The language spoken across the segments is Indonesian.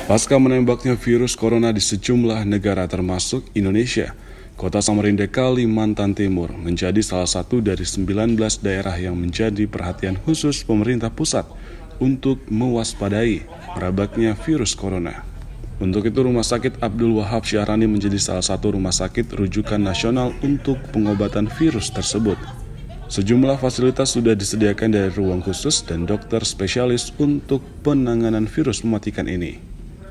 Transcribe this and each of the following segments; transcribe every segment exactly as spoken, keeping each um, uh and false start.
Pasca menembaknya virus corona di sejumlah negara termasuk Indonesia, Kota Samarinda, Kalimantan Timur menjadi salah satu dari sembilan belas daerah yang menjadi perhatian khusus pemerintah pusat untuk mewaspadai merebaknya virus corona. Untuk itu, Rumah Sakit Abdul Wahab Syahrani menjadi salah satu rumah sakit rujukan nasional untuk pengobatan virus tersebut. Sejumlah fasilitas sudah disediakan dari ruang khusus dan dokter spesialis untuk penanganan virus mematikan ini.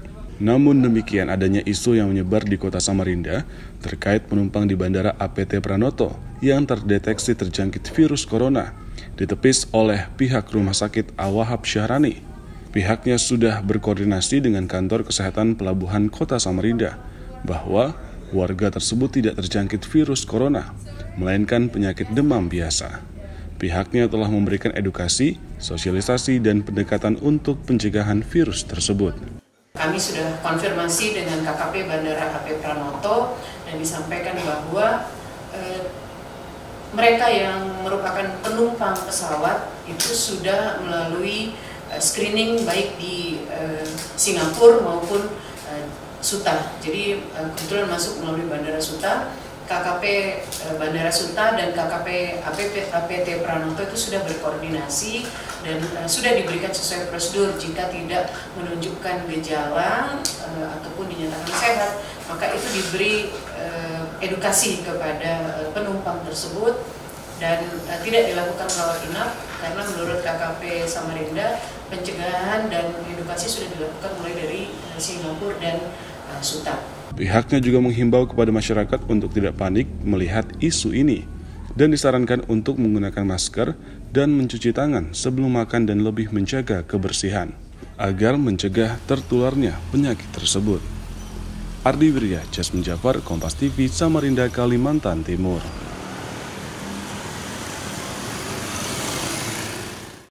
Namun demikian, adanya isu yang menyebar di Kota Samarinda terkait penumpang di Bandara A P T Pranoto yang terdeteksi terjangkit virus corona ditepis oleh pihak Rumah Sakit Abdul Wahab Syahrani. Pihaknya sudah berkoordinasi dengan Kantor Kesehatan Pelabuhan Kota Samarinda bahwa warga tersebut tidak terjangkit virus corona, melainkan penyakit demam biasa. Pihaknya telah memberikan edukasi, sosialisasi, dan pendekatan untuk pencegahan virus tersebut. Kami sudah konfirmasi dengan K K P Bandara A P T Pranoto dan disampaikan bahwa eh, mereka yang merupakan penumpang pesawat itu sudah melalui eh, screening baik di eh, Singapura maupun eh, Suta. Jadi eh, kebetulan masuk melalui Bandara Suta. K K P eh, Bandara Suta dan K K P A P T Pranoto itu sudah berkoordinasi dan uh, sudah diberikan sesuai prosedur. Jika tidak menunjukkan gejala uh, ataupun dinyatakan sehat, maka itu diberi uh, edukasi kepada uh, penumpang tersebut dan uh, tidak dilakukan rawat inap, karena menurut K K P Samarinda pencegahan dan edukasi sudah dilakukan mulai dari uh, Singapura dan uh, Suta. Pihaknya juga menghimbau kepada masyarakat untuk tidak panik melihat isu ini dan disarankan untuk menggunakan masker dan mencuci tangan sebelum makan dan lebih menjaga kebersihan agar mencegah tertularnya penyakit tersebut. Ardi Wirya, Jasmine Jafar, Kompas T V, Samarinda, Kalimantan Timur.